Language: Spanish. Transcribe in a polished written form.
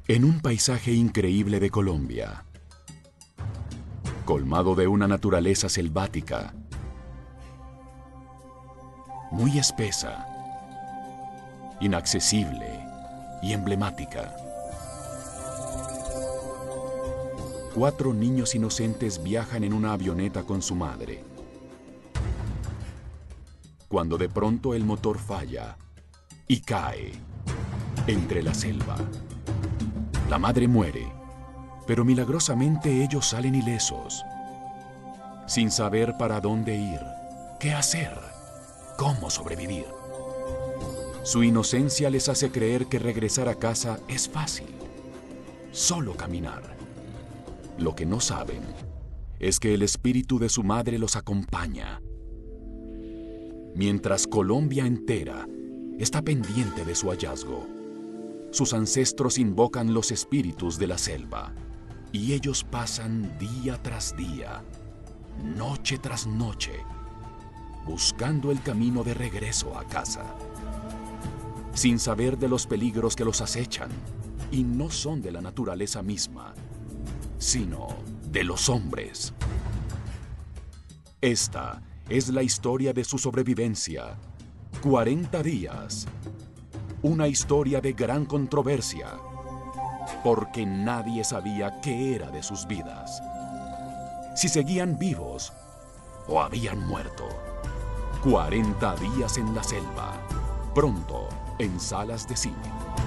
En un paisaje increíble de Colombia, colmado de una naturaleza selvática, muy espesa, inaccesible y emblemática. 4 niños inocentes viajan en una avioneta con su madre. Cuando de pronto el motor falla y cae entre la selva. La madre muere, pero milagrosamente ellos salen ilesos, sin saber para dónde ir, qué hacer, cómo sobrevivir. Su inocencia les hace creer que regresar a casa es fácil, solo caminar. Lo que no saben es que el espíritu de su madre los acompaña, mientras Colombia entera está pendiente de su hallazgo. Sus ancestros invocan los espíritus de la selva y ellos pasan día tras día, noche tras noche, buscando el camino de regreso a casa, sin saber de los peligros que los acechan y no son de la naturaleza misma, sino de los hombres. Esta es la historia de su sobrevivencia. 40 días. Una historia de gran controversia, porque nadie sabía qué era de sus vidas. Si seguían vivos o habían muerto. 40 días en la selva. Pronto en salas de cine.